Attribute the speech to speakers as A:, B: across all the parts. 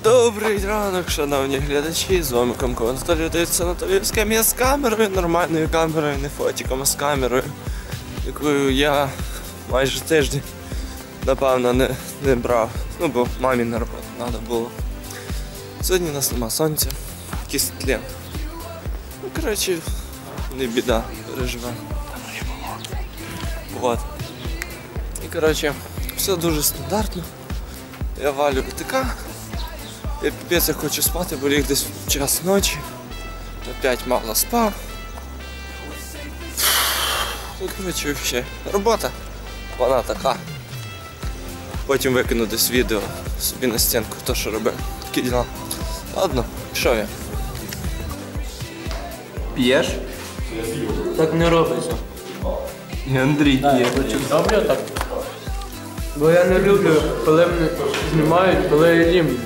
A: Добрий ранок, шановні глядачі, з вами Комко Анатолій, дивиться Анатоліївське. Я з камерою, нормальною камерою, не фотиком, а з камерою, якою я майже тиждень, напевно, не брав. Ну, бо мамі на роботу треба було. Сьогодні у нас нема сонця, якийсь тлен. Ну, коротше, не біда, переживемо. Вот. І, коротше, все дуже стандартно. Я валю ВТК. Я піпець, я хочу спати, бо ліг десь в час ночі. Опять мало спав. Ну, коротше, взагалі, робота, вона така. Потім викину десь відео собі на стінку, то що робив. Такі діла. Ладно, пішов я.
B: П'єш?
C: Так не робиться.
B: І Андрій п'є.
C: Добре так? Бо я не люблю, коли мене знімають, коли я їм.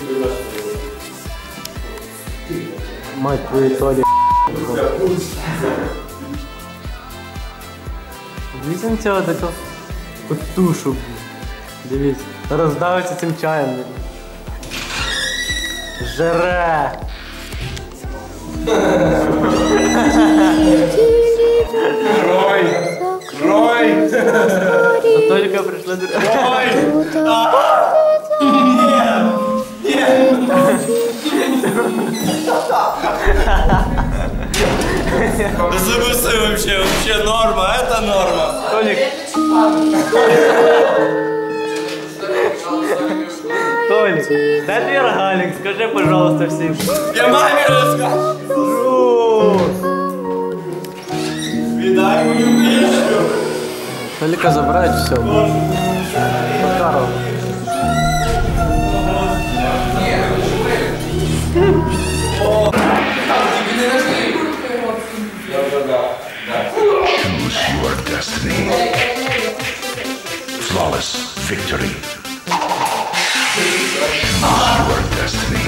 C: Мать твою Толі. Візьмемо цього такого котушу. Дивіться, роздавиться цим чаєм. Жере!
B: Рой! Рой!
C: До Толіка прийшли до...
B: Рой!
A: Запусти вообще норма, это норма.
C: Толік! Толік, де твій рогалік? Скажи, пожалуйста, всім.
A: Я мамі розкажу. Віддай мою вещу.
C: Толіка забирають все. Макаров.
D: Choose your destiny. Flawless victory. Choose your destiny.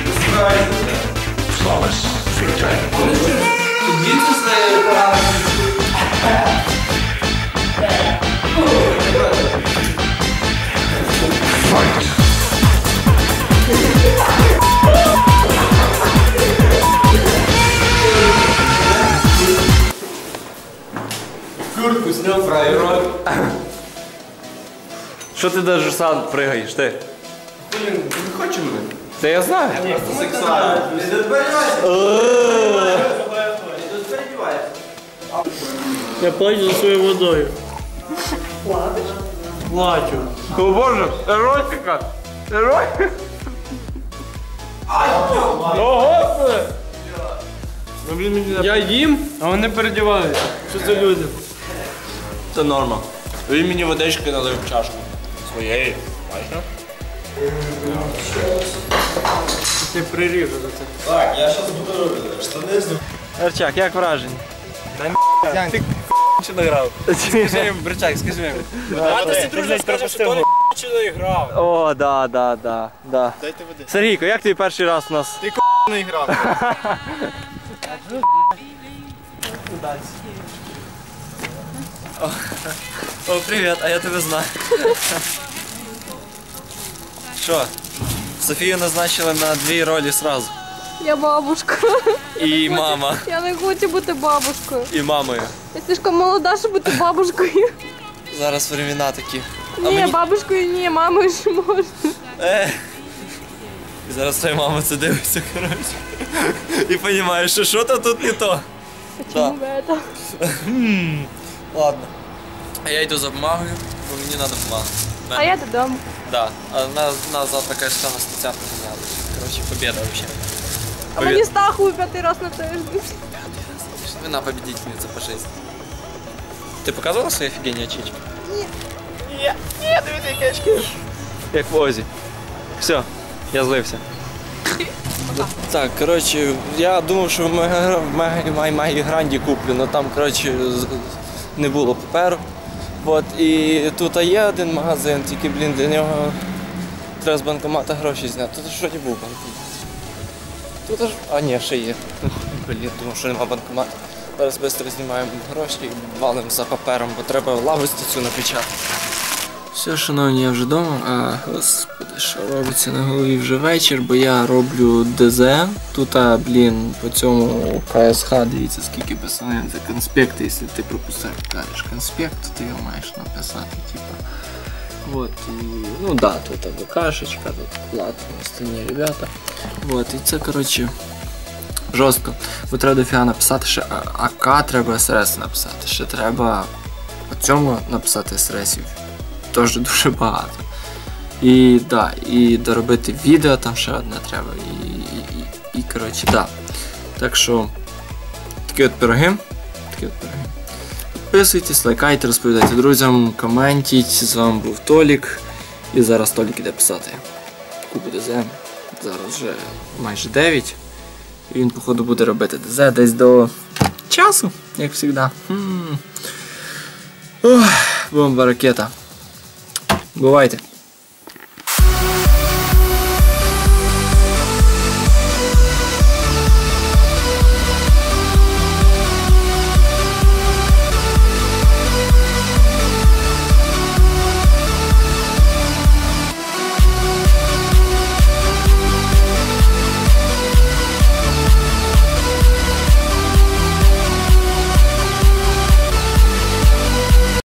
D: Flawless victory. Fight.
A: Куртку сняв, фраєрок.
B: Що ти даже сам пригаєш, ти?
A: Блін, не хочу мене.
B: Та я знаю.
A: Просто сексуально. Не дотворюйся.
C: Я плачу за своєю водою. Плачу.
B: О боже, еротика! Еротика! О, господи!
C: Я їм, а вони передіваються. Що це люди?
A: Це норма. Він мені водички налив в чашку. Своєї. Бачиш?
C: Ти приріжу за це.
A: Так, я зараз буду штани знімати.
B: Арчак, як враження?
A: Ти чи не грав? Скажи їм, Бричак, скажи їм. А ти си друже скажеш, що Толі чи не грав.
B: О, да.
A: Дайте води.
B: Сергійко, як твій перший раз у нас?
A: Ти не грав.
B: О, привіт, а я тебе знаю. Що? Софію назначили на дві ролі сразу.
E: Я бабушка.
B: І мама,
E: Я не хочу бути бабушкою.
B: і мамою.
E: Я слишком молода, щоб бути бабушкою.
B: Зараз времена такі.
E: Ні, бабушкою ні, мамою ж можна.
B: І зараз твоя мама це дивиться, коротше. І розумієш, що що-то тут не то.
E: Чому ви це?
B: Ладно. А я йду за бумагою, бо мені треба бумага.
E: А я додому.
B: Да. А нас завтра, конечно, на стаття поміняли. Коротше, победа вообще.
E: А мені стахую 5 раз на тиждень.
B: Вона победительниця по жизни. Ти показувала свої офігенні очечки? Ні, дивіться, які очки. Як в Озі. Все, я злився. Так, коротше, я думав, що в Мегі Гранді куплю, але там, коротше, не було паперу. От, і тут є один магазин, тільки, блін, для нього треба з банкомата гроші зняти. Тут ж вроді був банкомат. Тут аж... А ні, ще є. Блін, думав, що нема банкомату. Зараз швидко знімаємо гроші і валимо за папером, бо треба лавочку цю напечатати. Все, шановні, я вже вдома. Господи.
A: що робиться на голові вже вечір, бо я роблю ДЗ. Тут, блін, по цьому КСХ, дивіться, скільки писано за конспекти, якщо ти пропускаєш, кажеш конспект, то ти його маєш написати, типа. Вот, і, ну да, тут АВКшечка, тут плат, остальні ребята. Вот, і це, коротше, жорстко. Бо треба дофіга написати, ще АК треба СРС написати, ще треба по цьому написати СРСів. Теж дуже багато. І да, і доробити відео там ще одне треба. І коротше, да. Так що такі от пироги. Підписуйтесь, лайкайте, розповідайте друзям, коментіть. З вами був Толік. І зараз Толік іде писати купу ДЗ. Зараз вже майже 9. І він, походу, буде робити ДЗ десь до часу, як завжди. Бомба ракета. Бувайте!